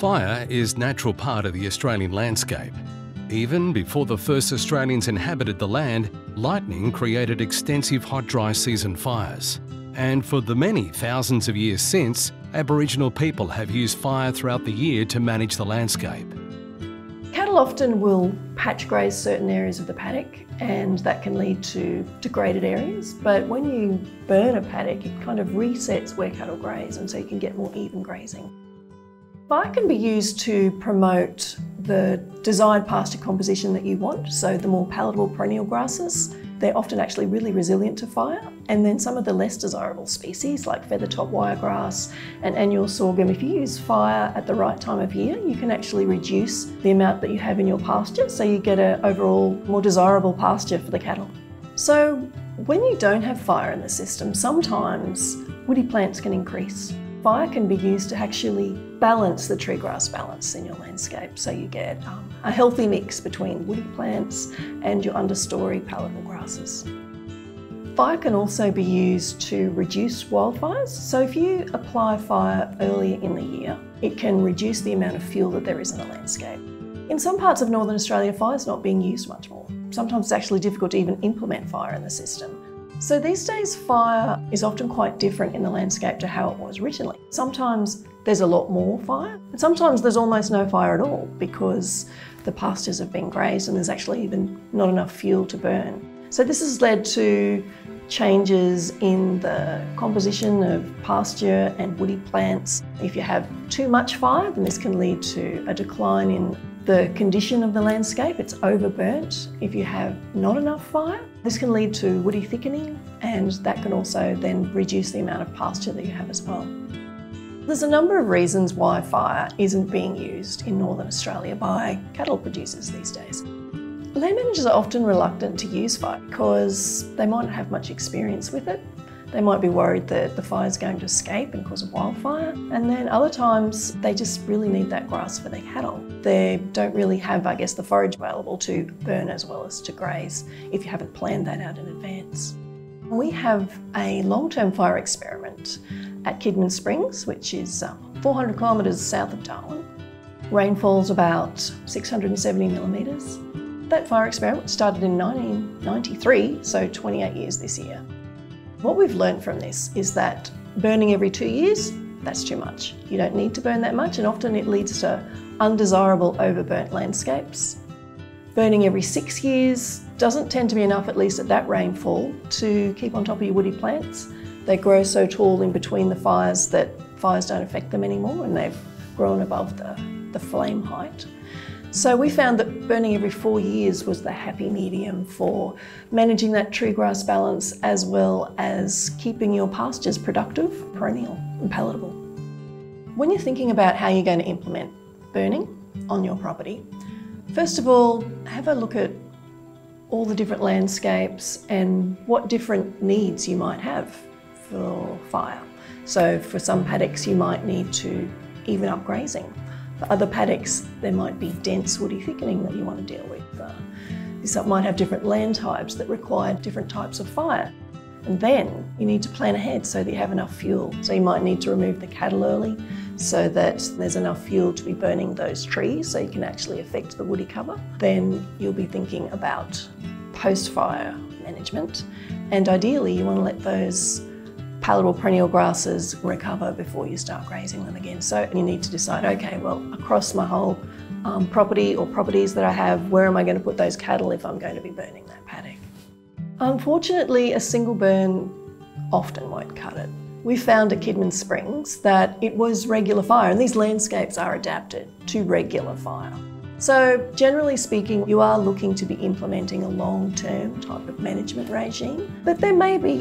Fire is a natural part of the Australian landscape. Even before the first Australians inhabited the land, lightning created extensive hot dry season fires. And for the many thousands of years since, Aboriginal people have used fire throughout the year to manage the landscape. Cattle often will patch graze certain areas of the paddock, and that can lead to degraded areas. But when you burn a paddock, it kind of resets where cattle graze, and so you can get more even grazing. Fire can be used to promote the desired pasture composition that you want, so the more palatable perennial grasses. They're often actually really resilient to fire. And then some of the less desirable species like feather-top wiregrass and annual sorghum, if you use fire at the right time of year, you can actually reduce the amount that you have in your pasture, so you get an overall more desirable pasture for the cattle. So when you don't have fire in the system, sometimes woody plants can increase. Fire can be used to actually balance the tree grass balance in your landscape, so you get a healthy mix between woody plants and your understory palatable grasses. Fire can also be used to reduce wildfires. So if you apply fire earlier in the year, it can reduce the amount of fuel that there is in the landscape. In some parts of Northern Australia, fire is not being used much more. Sometimes it's actually difficult to even implement fire in the system. So these days, fire is often quite different in the landscape to how it was originally. Sometimes there's a lot more fire, and sometimes there's almost no fire at all because the pastures have been grazed and there's actually even not enough fuel to burn. So this has led to changes in the composition of pasture and woody plants. If you have too much fire, then this can lead to a decline in the condition of the landscape. It's overburnt. If you have not enough fire, this can lead to woody thickening, and that can also then reduce the amount of pasture that you have as well. There's a number of reasons why fire isn't being used in Northern Australia by cattle producers these days. Land managers are often reluctant to use fire because they might not have much experience with it. They might be worried that the fire is going to escape and cause a wildfire. And then other times they just really need that grass for their cattle. They don't really have, I guess, the forage available to burn as well as to graze if you haven't planned that out in advance. We have a long-term fire experiment at Kidman Springs, which is 400 kilometres south of Darwin. Rainfall's about 670 millimetres. That fire experiment started in 1993, so 28 years this year. What we've learned from this is that burning every 2 years, that's too much. You don't need to burn that much, and often it leads to undesirable overburnt landscapes. Burning every 6 years doesn't tend to be enough, at least at that rainfall, to keep on top of your woody plants. They grow so tall in between the fires that fires don't affect them anymore, and they've grown above the flame height. So we found that burning every 4 years was the happy medium for managing that tree grass balance as well as keeping your pastures productive, perennial and palatable. When you're thinking about how you're going to implement burning on your property, first of all, have a look at all the different landscapes and what different needs you might have for fire. So for some paddocks you might need to even up grazing. For other paddocks, there might be dense woody thickening that you want to deal with. You might have different land types that require different types of fire. And then you need to plan ahead so that you have enough fuel. So you might need to remove the cattle early so that there's enough fuel to be burning those trees so you can actually affect the woody cover. Then you'll be thinking about post-fire management. And ideally, you want to let those palatable perennial grasses recover before you start grazing them again. So you need to decide, okay, well, across my whole property or properties that I have, where am I going to put those cattle if I'm going to be burning that paddock? Unfortunately, a single burn often won't cut it. We found at Kidman Springs that it was regular fire, and these landscapes are adapted to regular fire. So generally speaking, you are looking to be implementing a long-term type of management regime, but there may be,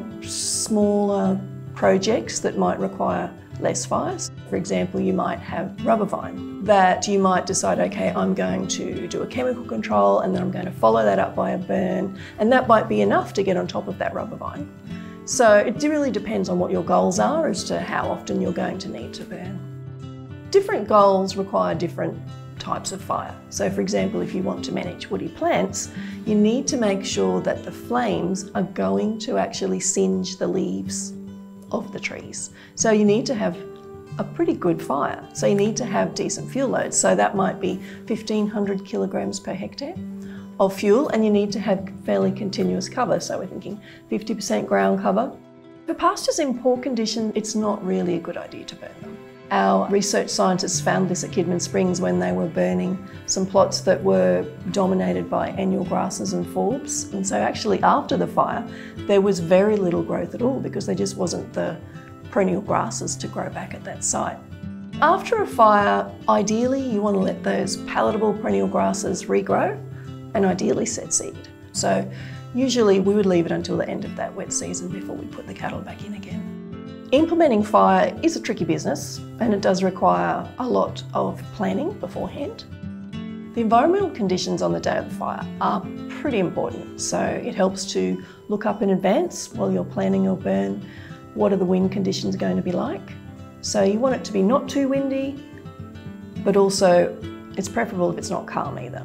smaller projects that might require less fires. For example, you might have rubber vine that you might decide, okay, I'm going to do a chemical control and then I'm going to follow that up by a burn, and that might be enough to get on top of that rubber vine. So it really depends on what your goals are as to how often you're going to need to burn. Different goals require different types of fire. So for example, if you want to manage woody plants, you need to make sure that the flames are going to actually singe the leaves of the trees. So you need to have a pretty good fire. So you need to have decent fuel loads. So that might be 1,500 kilograms per hectare of fuel, and you need to have fairly continuous cover. So we're thinking 50% ground cover. For pastures in poor condition, it's not really a good idea to burn them. Our research scientists found this at Kidman Springs when they were burning some plots that were dominated by annual grasses and forbs. And so actually after the fire, there was very little growth at all because there just wasn't the perennial grasses to grow back at that site. After a fire, ideally you want to let those palatable perennial grasses regrow and ideally set seed. So usually we would leave it until the end of that wet season before we put the cattle back in again. Implementing fire is a tricky business and it does require a lot of planning beforehand. The environmental conditions on the day of the fire are pretty important, so it helps to look up in advance while you're planning your burn. What are the wind conditions going to be like? So you want it to be not too windy, but also it's preferable if it's not calm either.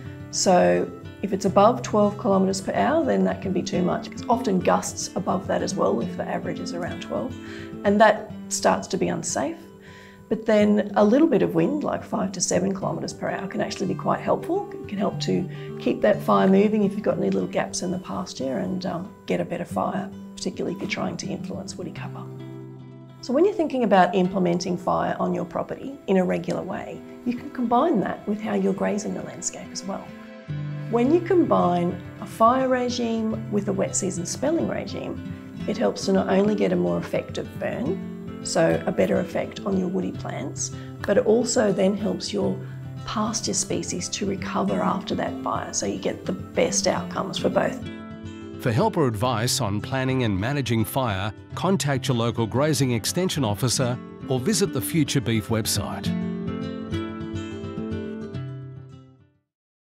So if it's above 12 kilometres per hour, then that can be too much. There's often gusts above that as well if the average is around 12, and that starts to be unsafe. But then a little bit of wind, like 5 to 7 kilometres per hour, can actually be quite helpful. It can help to keep that fire moving if you've got any little gaps in the pasture and get a better fire, particularly if you're trying to influence woody cover. So when you're thinking about implementing fire on your property in a regular way, you can combine that with how you're grazing the landscape as well. When you combine a fire regime with a wet season spelling regime, it helps to not only get a more effective burn, so a better effect on your woody plants, but it also then helps your pasture species to recover after that fire, so you get the best outcomes for both. For help or advice on planning and managing fire, contact your local grazing extension officer or visit the Future Beef website.